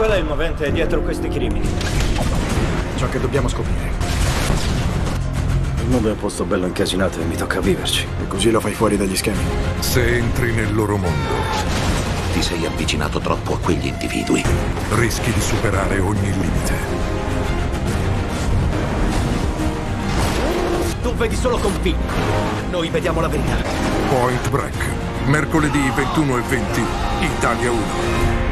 Qual è il movente dietro questi crimini? Ciò che dobbiamo scoprire. Il mondo è un posto bello incasinato e mi tocca viverci. E così lo fai fuori dagli schemi. Se entri nel loro mondo, Ti sei avvicinato troppo a quegli individui. rischi di superare ogni limite. Tu vedi solo confini. Noi vediamo la verità. Point Break, mercoledì 21:20, Italia 1.